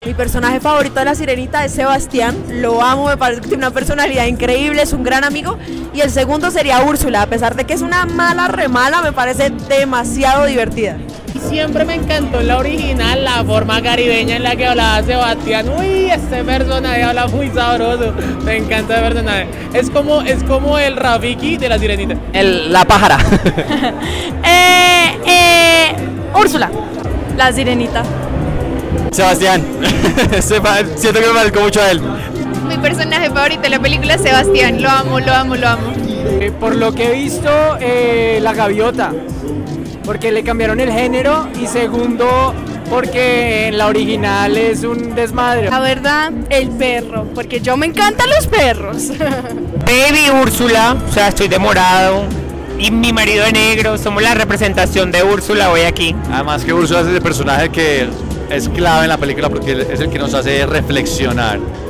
Mi personaje favorito de La Sirenita es Sebastián, lo amo, me parece que tiene una personalidad increíble, es un gran amigo. Y el segundo sería Úrsula, a pesar de que es una mala remala, me parece demasiado divertida. Siempre me encantó la original, la forma caribeña en la que hablaba Sebastián. Uy, este personaje habla muy sabroso, me encanta el personaje. Es como el Rafiki de La Sirenita. La pájara. Úrsula. La Sirenita. Sebastián. Siento que me marcó mucho a él. Mi personaje favorito de la película es Sebastián, lo amo, lo amo, lo amo. Por lo que he visto, la gaviota, porque le cambiaron el género, y segundo, porque en la original es un desmadre. La verdad, el perro, porque yo me encantan los perros. Baby Úrsula, o sea, estoy demorado. Y mi marido de negro, somos la representación de Úrsula hoy aquí. Además que Úrsula es ese personaje que es clave en la película porque es el que nos hace reflexionar.